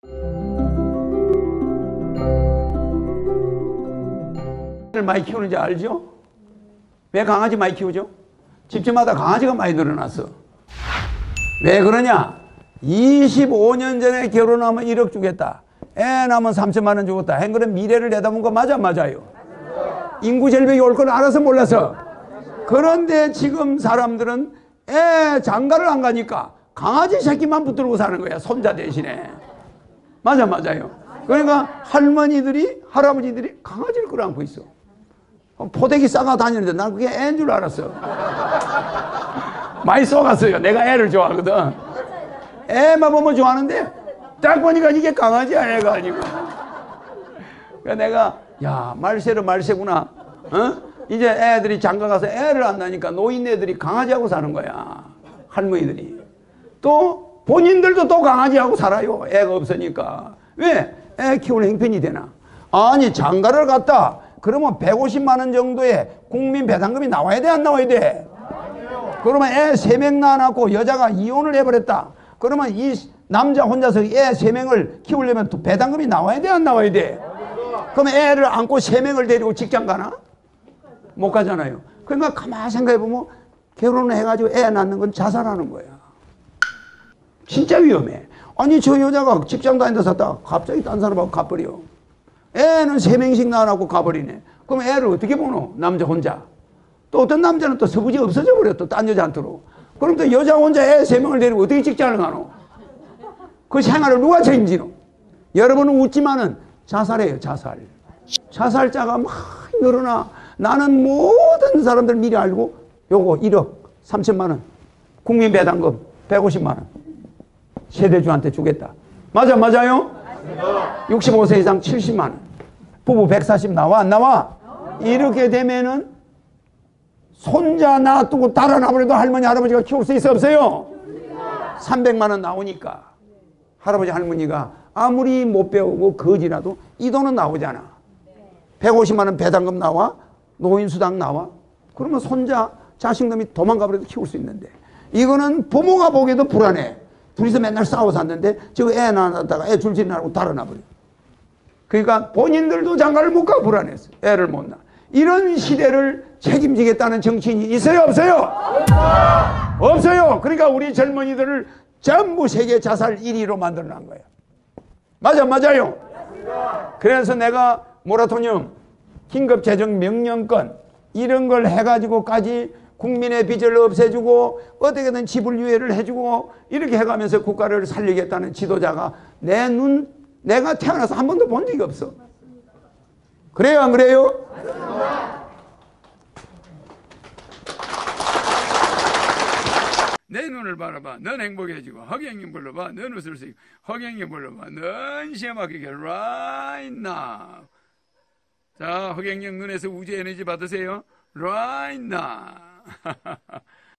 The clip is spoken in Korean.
많이 키우는지 알죠? 왜 강아지 많이 키우죠? 집집마다 강아지가 많이 늘어났어. 왜 그러냐? 25년 전에 결혼하면 1억 주겠다. 애 낳으면 3천만 원 주겠다. 행그런 미래를 내다본 거 맞아, 맞아요? 인구 절벽이 올 걸 알아서 몰라서. 그런데 지금 사람들은 애 장가를 안 가니까 강아지 새끼만 붙들고 사는 거야, 손자 대신에. 맞아, 맞아요. 그러니까 할머니들이, 할아버지들이 강아지를 끌어안고 있어. 포대기 싸가 다니는데 난 그게 애인 줄 알았어. 많이 쏘갔어요. 내가 애를 좋아하거든. 애만 보면 좋아하는데 딱 보니까 이게 강아지야, 애가 아니고. 그러니까 내가 야, 말세로 말세구나. 어? 이제 애들이 장가 가서 애를 안 낳으니까 노인네들이 강아지하고 사는 거야. 할머니들이. 또 본인들도 또 강아지하고 살아요. 애가 없으니까. 왜? 애 키우는 형편이 되나? 아니, 장가를 갔다. 그러면 150만 원 정도의 국민 배당금이 나와야 돼, 안 나와야 돼? 그러면 애 3명 낳아놓고 여자가 이혼을 해버렸다. 그러면 이 남자 혼자서 애 3명을 키우려면 또 배당금이 나와야 돼, 안 나와야 돼? 그러면 애를 안고 3명을 데리고 직장 가나? 못 가잖아요. 그러니까 가만히 생각해보면 결혼을 해가지고 애 낳는 건 자살하는 거야. 진짜 위험해. 아니, 저 여자가 직장 다닌다 샀다 갑자기 딴 사람하고 가버려. 애는 3명씩 낳아놓고 가버리네. 그럼 애를 어떻게 보노? 남자 혼자. 또 어떤 남자는 또 서부지 없어져 버려. 또 딴 여자한테로. 그럼 또 여자 혼자 애 3명을 데리고 어떻게 직장을 가노? 그 생활을 누가 책임지노? 여러분은 웃지만은 자살해요, 자살. 자살자가 막 늘어나. 나는 모든 사람들 미리 알고 요거 1억 3천만 원 국민 배당금 150만 원 세대주한테 주겠다. 맞아, 맞아요? 65세 이상 70만 원. 부부 140 나와, 안 나와? 이렇게 되면은 손자 놔두고 달아나버려도 할머니, 할아버지가 키울 수 있어, 없어요? 300만 원 나오니까 할아버지, 할머니가 아무리 못 배우고 거지라도 이 돈은 나오잖아. 150만 원 배당금 나와? 노인수당 나와? 그러면 손자, 자식놈이 도망가버려도 키울 수 있는데, 이거는 부모가 보기에도 불안해. 둘이서 맨날 싸워 샀는데 저거 애 낳았다가 애 줄질 않고 달아나버려. 그러니까 본인들도 장가를 못 가 불안해서 애를 못 낳아. 이런 시대를 책임지겠다는 정치인이 있어요, 없어요? 없어요. 그러니까 우리 젊은이들을 전부 세계 자살 1위로 만들어낸 거예요. 맞아, 맞아요? 그래서 내가 모라토리엄, 긴급재정 명령권 이런 걸 해가지고까지 국민의 빚을 없애주고 어떻게든 지불유예를 해주고 이렇게 해가면서 국가를 살리겠다는 지도자가 내가 태어나서 한 번도 본 적이 없어. 그래요, 안 그래요? 내 눈을 바라봐. 넌 행복해지고. 허경영 불러봐. 넌 웃을 수 있고. 허경영 불러봐. 넌 시험하게 right now. 자, 허경영 눈에서 우주 에너지 받으세요. right now.